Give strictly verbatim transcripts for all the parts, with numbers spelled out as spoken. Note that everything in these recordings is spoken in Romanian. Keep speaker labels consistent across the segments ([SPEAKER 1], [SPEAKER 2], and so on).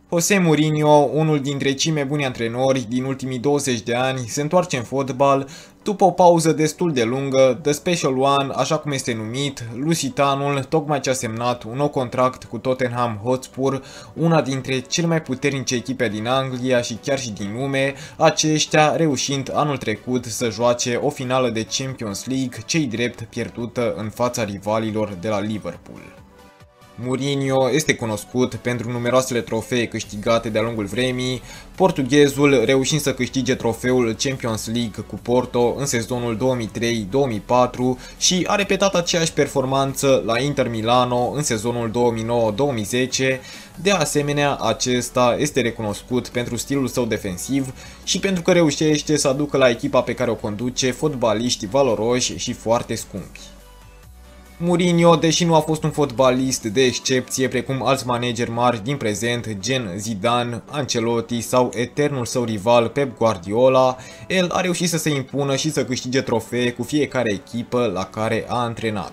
[SPEAKER 1] José Mourinho, unul dintre cei mai buni antrenori din ultimii douăzeci de ani, se întoarce în fotbal după o pauză destul de lungă. The Special One, așa cum este numit, lusitanul tocmai ce a semnat un nou contract cu Tottenham Hotspur, una dintre cele mai puternice echipe din Anglia și chiar și din lume, aceștia reușind anul trecut să joace o finală de Champions League, cei drept pierdută în fața rivalilor de la Liverpool. Mourinho este cunoscut pentru numeroasele trofee câștigate de-a lungul vremii, portughezul reușind să câștige trofeul Champions League cu Porto în sezonul două mii trei două mii patru și a repetat aceeași performanță la Inter Milano în sezonul două mii nouă două mii zece. De asemenea, acesta este recunoscut pentru stilul său defensiv și pentru că reușește să aducă la echipa pe care o conduce fotbaliști valoroși și foarte scumpi. Mourinho, deși nu a fost un fotbalist de excepție precum alți manageri mari din prezent, gen Zidane, Ancelotti sau eternul său rival Pep Guardiola, el a reușit să se impună și să câștige trofee cu fiecare echipă la care a antrenat.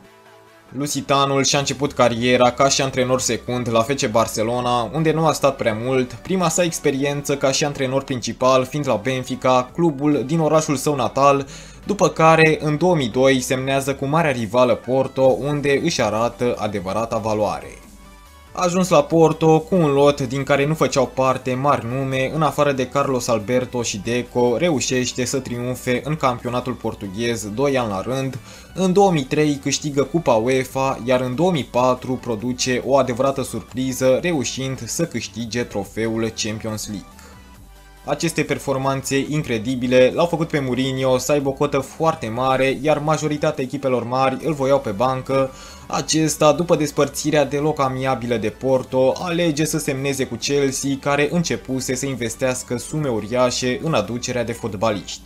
[SPEAKER 1] Lusitanul și-a început cariera ca și antrenor secund la F C Barcelona, unde nu a stat prea mult, prima sa experiență ca și antrenor principal fiind la Benfica, clubul din orașul său natal, după care în două mii doi semnează cu marea rivală Porto, unde își arată adevărata valoare. A ajuns la Porto cu un lot din care nu făceau parte mari nume, în afară de Carlos Alberto și Deco, reușește să triumfe în campionatul portughez doi ani la rând, în două mii trei câștigă Cupa UEFA, iar în două mii patru produce o adevărată surpriză, reușind să câștige trofeul Champions League. Aceste performanțe incredibile l-au făcut pe Mourinho să aibă o cotă foarte mare, iar majoritatea echipelor mari îl voiau pe bancă. Acesta, după despărțirea deloc amiabilă de Porto, alege să semneze cu Chelsea, care începuse să investească sume uriașe în aducerea de fotbaliști.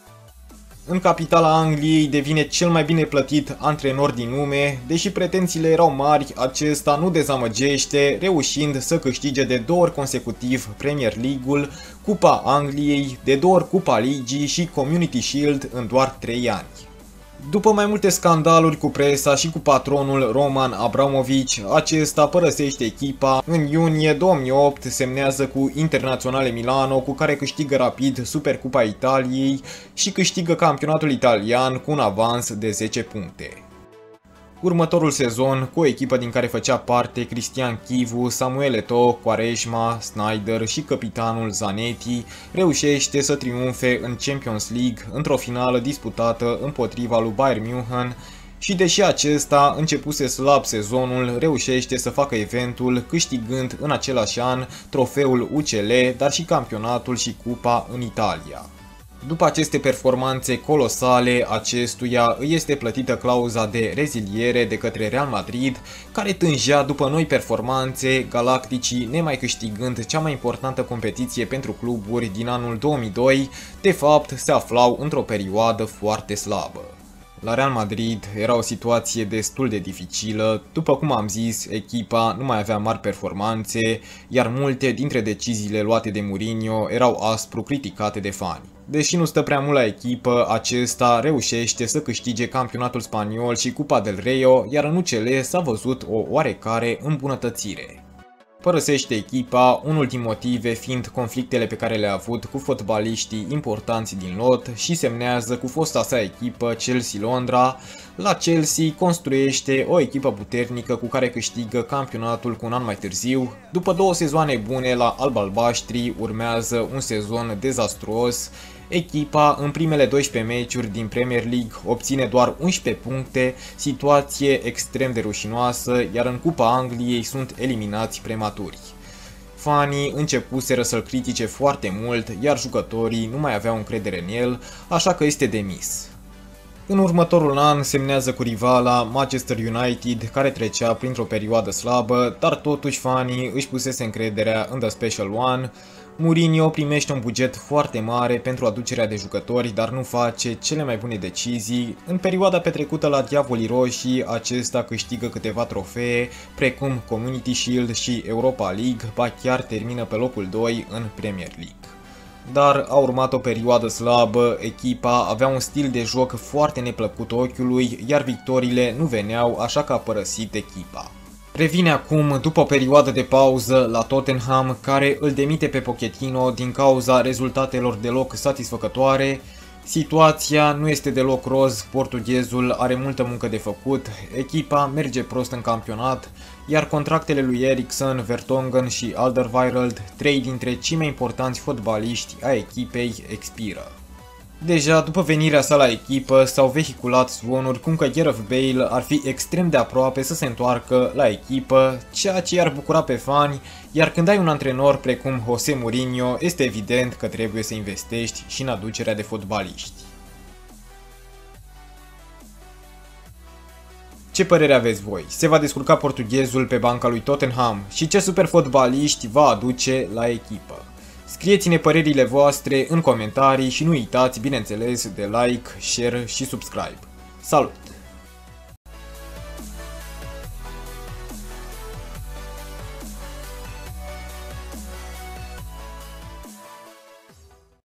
[SPEAKER 1] În capitala Angliei devine cel mai bine plătit antrenor din lume, deși pretențiile erau mari, acesta nu dezamăgește, reușind să câștige de două ori consecutiv Premier League-ul, Cupa Angliei, de două ori Cupa Ligii și Community Shield în doar trei ani. După mai multe scandaluri cu presa și cu patronul Roman Abramovich, acesta părăsește echipa. În iunie două mii opt semnează cu Internazionale Milano, cu care câștigă rapid Supercupa Italiei și câștigă campionatul italian cu un avans de zece puncte. Următorul sezon, cu o echipă din care făcea parte Cristian Chivu, Samuel Eto'o, Quaresma, Sneijder și capitanul Zanetti, reușește să triumfe în Champions League într-o finală disputată împotriva lui Bayern München și deși acesta începuse slab sezonul, reușește să facă eventul, câștigând în același an trofeul U C L, dar și campionatul și cupa în Italia. După aceste performanțe colosale, acestuia îi este plătită clauza de reziliere de către Real Madrid, care tângea după noi performanțe, galacticii nemai câștigând cea mai importantă competiție pentru cluburi din anul două mii doi, de fapt se aflau într-o perioadă foarte slabă. La Real Madrid era o situație destul de dificilă, după cum am zis, echipa nu mai avea mari performanțe, iar multe dintre deciziile luate de Mourinho erau aspru criticate de fani. Deși nu stă prea mult la echipă, acesta reușește să câștige campionatul spaniol și Cupa del Rey, iar în U C L s-a văzut o oarecare îmbunătățire. Părăsește echipa, unul din motive fiind conflictele pe care le-a avut cu fotbaliștii importanți din lot și semnează cu fosta sa echipă Chelsea Londra. La Chelsea construiește o echipă puternică cu care câștigă campionatul cu un an mai târziu. După două sezoane bune la alb-albaștri, urmează un sezon dezastruos. Echipa în primele doisprezece meciuri din Premier League obține doar unsprezece puncte, situație extrem de rușinoasă, iar în Cupa Angliei sunt eliminați prematuri. Fanii începuseră să-l critique foarte mult, iar jucătorii nu mai aveau încredere în el, așa că este demis. În următorul an semnează cu rivala Manchester United, care trecea printr-o perioadă slabă, dar totuși fanii își pusese încrederea în The Special One. Mourinho primește un buget foarte mare pentru aducerea de jucători, dar nu face cele mai bune decizii. În perioada petrecută la Diavolii Roșii, acesta câștigă câteva trofee, precum Community Shield și Europa League, ba chiar termină pe locul doi în Premier League. Dar a urmat o perioadă slabă, echipa avea un stil de joc foarte neplăcut ochiului, iar victoriile nu veneau, așa că a părăsit echipa. Revine acum după o perioadă de pauză la Tottenham, care îl demite pe Pochettino din cauza rezultatelor deloc satisfăcătoare. Situația nu este deloc roz, portughezul are multă muncă de făcut, echipa merge prost în campionat, iar contractele lui Eriksen, Vertonghen și Alderweireld, trei dintre cei mai importanți fotbaliști ai echipei, expiră. Deja după venirea sa la echipă s-au vehiculat zvonuri cum că Gareth Bale ar fi extrem de aproape să se întoarcă la echipă, ceea ce i-ar bucura pe fani, iar când ai un antrenor precum Jose Mourinho, este evident că trebuie să investești și în aducerea de fotbaliști. Ce părere aveți voi? Se va descurca portughezul pe banca lui Tottenham și ce super fotbaliști va aduce la echipă? Scrieți-ne părerile voastre în comentarii și nu uitați, bineînțeles, de like, share și subscribe. Salut!